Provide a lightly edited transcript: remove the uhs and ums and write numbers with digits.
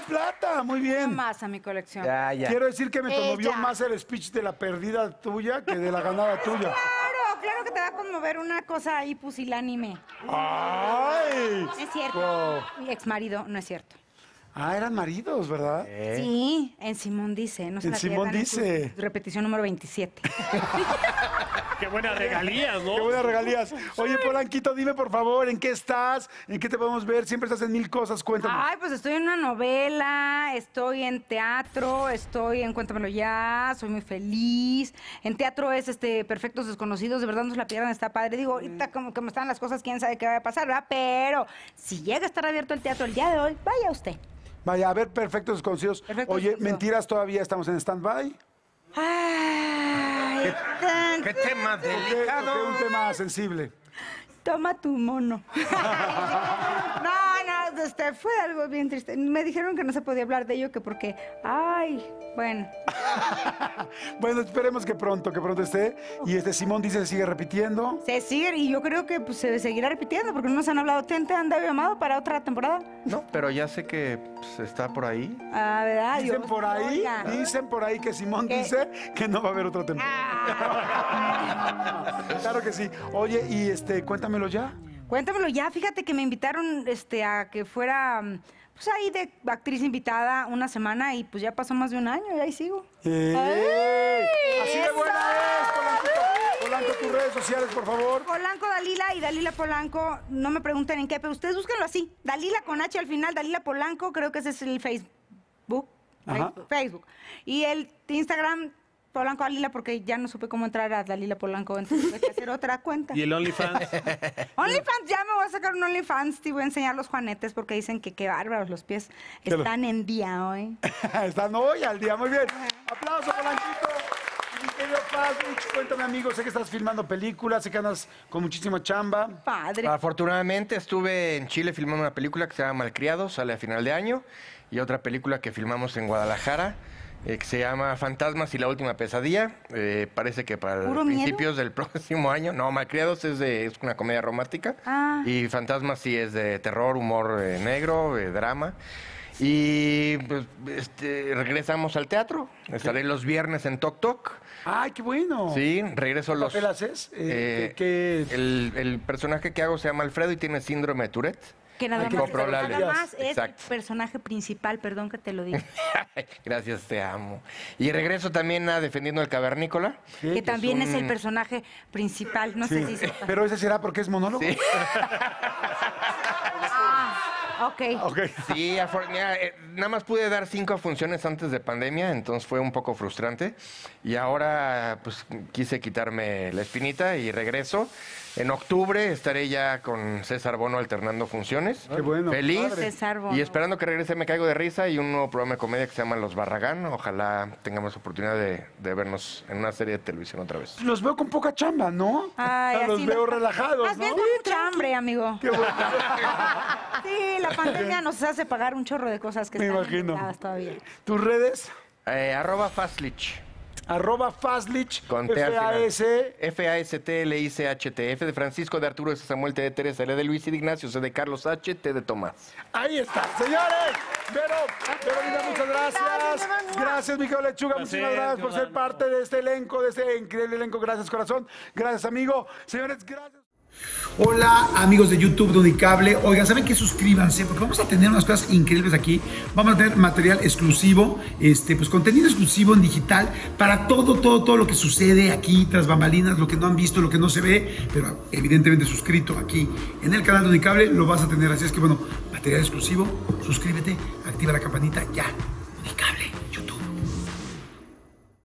plata, muy bien. Más a mi colección. Ya. Quiero decir que me conmovió Ella. más el speech de la perdida tuya que de la ganada tuya. Claro que te va a conmover una cosa ahí pusilánime. ¡Ay! No es cierto. Wow. Mi ex marido, no es cierto. Ah, eran maridos, ¿verdad? Sí, en Simón dice. No se En la Simón pierdan, su dice. repetición número 27. Qué buenas regalías, ¿no? Qué buenas regalías. Oye, Polanquito, dime por favor, ¿en qué estás? ¿En qué te podemos ver? Siempre estás en 1000 cosas, cuéntame. Ay, pues estoy en una novela, estoy en teatro, estoy en Cuéntamelo Ya, soy muy feliz. En teatro es Perfectos Desconocidos, de verdad no se la pierdan, está padre. Digo, ahorita como están las cosas, quién sabe qué va a pasar, ¿verdad? Pero si llega a estar abierto el teatro el día de hoy, vaya usted. Vaya, a ver, Perfectos Desconocidos. Perfectos Oye, Desconocidos. mentiras, todavía estamos en stand-by. Ay, ¿Qué tema Toqué delicado? un tema sensible. toma tu mono. No, fue algo bien triste. Me dijeron que no se podía hablar de ello, que porque, ay, bueno. Bueno, esperemos que pronto esté. Y Simón dice, sigue repitiendo. Se sigue, y yo creo que pues, se seguirá repitiendo, porque no nos han hablado. ¿Te han llamado para otra temporada? No, pero ya sé que pues, está por ahí. Ah, ¿verdad? Dicen Dios, por ahí, oiga. dicen por ahí que Simón ¿Qué? dice que no va a haber otra temporada. Claro que sí. Oye, y cuéntamelo ya. Cuéntamelo ya, fíjate que me invitaron a que fuera, pues ahí de actriz invitada una semana y pues ya pasó más de un año y ahí sigo. Así de buena es, Polanquito. Polanco, tus redes sociales, por favor. Polanco Dalila y Dalila Polanco, no me pregunten en qué, pero ustedes búsquenlo así. Dalila con H al final, Dalila Polanco, creo que ese es el Facebook. Ajá. Facebook. Y el Instagram, Polanco Dalila, porque ya no supe cómo entrar a Dalila Polanco, entonces tuve que hacer otra cuenta. ¿Y el OnlyFans? OnlyFans, ya me voy a sacar un OnlyFans y voy a enseñar los juanetes porque dicen que qué bárbaros los pies están en día hoy. Están hoy al día, muy bien. Aplauso, Polanquito. Mi querido Fazlich, cuéntame, amigo, sé que estás filmando películas, sé que andas con muchísima chamba. Padre. Afortunadamente estuve en Chile filmando una película que se llama Malcriados, sale a final de año, y otra película que filmamos en Guadalajara, que se llama Fantasmas y la última pesadilla. Parece que para ¿Puro principios del próximo año. No, Malcriados es una comedia romántica. Ah. Y Fantasmas sí es de terror, humor negro, drama. Y pues, regresamos al teatro. Estaré los viernes en Toc Toc. Ay, qué bueno. Sí, regreso ¿Qué los... papel haces? El personaje que hago se llama Alfredo y tiene síndrome de Tourette. Que nada Hay más, compro la nada ley. más es el Exacto. personaje principal, perdón que te lo diga. Gracias, te amo. Y regreso también a Defendiendo el Cavernícola. Que también es el personaje principal, no sé si sepa. Pero ese será porque es monólogo. Sí. Ok. Ok. Sí, mira, nada más pude dar 5 funciones antes de pandemia, entonces fue un poco frustrante. Y ahora, pues, quise quitarme la espinita y regreso. En octubre estaré ya con César Bono alternando funciones. Qué bueno, Feliz. padre. César Bono. Y esperando que regrese Me Caigo de Risa y un nuevo programa de comedia que se llama Los Barragán. Ojalá tengamos oportunidad de vernos en una serie de televisión otra vez. Los veo con poca chamba, ¿no? Ay, Los así veo no- relajados, Más ¿no? bien con mucha hambre, amigo. Qué bueno. Sí, la pandemia nos hace pagar un chorro de cosas que Me están imagino. limitadas todavía. ¿Tus redes? @Fastlich. @Fazlich, Con T al final. FAS. FASTLICHT. F de Francisco, de Arturo, de Samuel, T de Teresa, L de Luis y de Ignacio, C de Carlos H, T de Tomás. Ahí está, señores. Verónica, muchas gracias. Gracias, Miguel Lechuga. Muchísimas gracias por ser parte de este elenco, de este increíble elenco. Gracias, corazón. Gracias, amigo. Señores, gracias. Hola amigos de YouTube Dodicable, oigan, ¿saben qué? Suscríbanse porque vamos a tener unas cosas increíbles aquí, vamos a tener material exclusivo, pues contenido exclusivo en digital para todo lo que sucede aquí tras bambalinas, lo que no han visto, lo que no se ve, pero evidentemente suscrito aquí en el canal Dodicable lo vas a tener, así es que bueno, material exclusivo, suscríbete, activa la campanita ya, Dodicable.